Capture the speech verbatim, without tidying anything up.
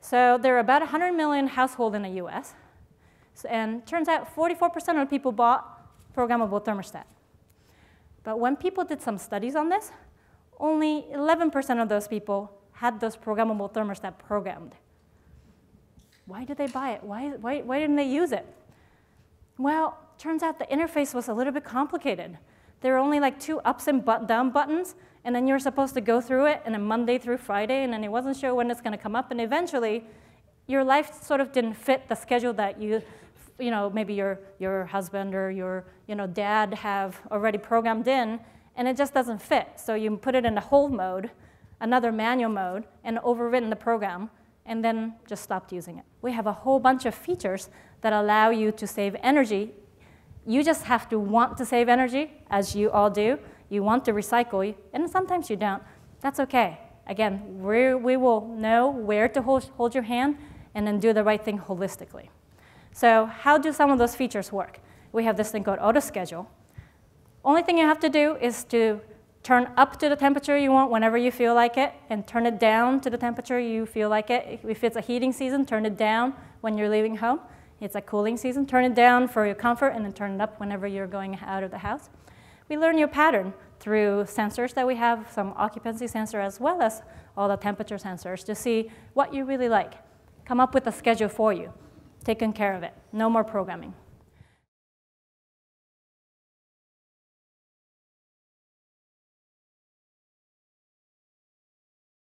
So there are about one hundred million households in the U S, and it turns out forty-four percent of the people bought programmable thermostat. But when people did some studies on this, only eleven percent of those people had those programmable thermostat programmed. Why did they buy it? Why, why, why didn't they use it? Well, turns out the interface was a little bit complicated. There were only like two ups and but down buttons, and then you're supposed to go through it, and then Monday through Friday, and then it wasn't sure when it's going to come up, and eventually, your life sort of didn't fit the schedule that you, you know, maybe your, your husband or your you know, dad have already programmed in, and it just doesn't fit. So you put it in the hold mode, another manual mode, and overwritten the program, and then just stopped using it. We have a whole bunch of features that allow you to save energy. You just have to want to save energy, as you all do. You want to recycle, and sometimes you don't. That's OK. Again, we we will know where to hold, hold your hand and then do the right thing holistically. So how do some of those features work? We have this thing called auto schedule. Only thing you have to do is to turn up to the temperature you want whenever you feel like it, and turn it down to the temperature you feel like it. If it's a heating season, turn it down when you're leaving home. It's a cooling season, turn it down for your comfort, and then turn it up whenever you're going out of the house. We learn your pattern through sensors that we have, some occupancy sensor as well as all the temperature sensors, to see what you really like. Come up with a schedule for you. Taking care of it. No more programming.